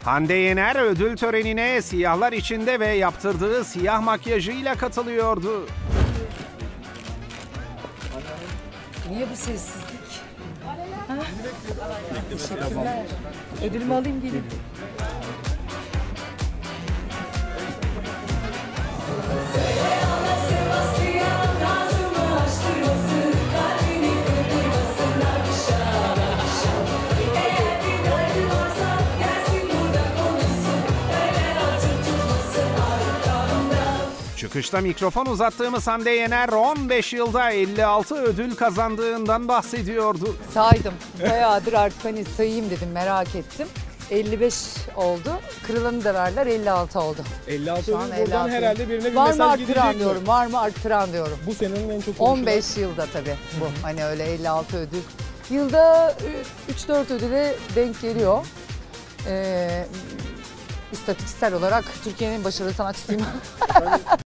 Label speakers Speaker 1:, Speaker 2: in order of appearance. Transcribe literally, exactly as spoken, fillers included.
Speaker 1: Hande Yener ödül törenine siyahlar içinde ve yaptırdığı siyah makyajıyla katılıyordu.
Speaker 2: Niye bu sessizlik? Ha? Teşekkürler. Ödülümü alayım gelin.
Speaker 1: Çıkışta mikrofon uzattığımız Hande Yener on beş yılda elli altı ödül kazandığından bahsediyordu.
Speaker 2: Saydım. Bayağıdır artık hani sayayım dedim, merak ettim. elli beş oldu. Kırılanı da verdiler, elli altı oldu.
Speaker 3: elli altı
Speaker 2: Şu an
Speaker 3: ödül
Speaker 2: elli
Speaker 3: buradan
Speaker 2: altı.
Speaker 3: herhalde birine bir
Speaker 2: Var mı
Speaker 3: mesaj
Speaker 2: arttıran
Speaker 3: gidecek
Speaker 2: diyorum,
Speaker 3: mi?
Speaker 2: var mı arttıran diyorum.
Speaker 3: Bu senenin en çok konuşulan.
Speaker 2: on beş yılda tabii bu. Hani öyle elli altı ödül. Yılda üç dört ödüle denk geliyor. Ee, istatistiksel olarak Türkiye'nin başarılı sanatçısıyım.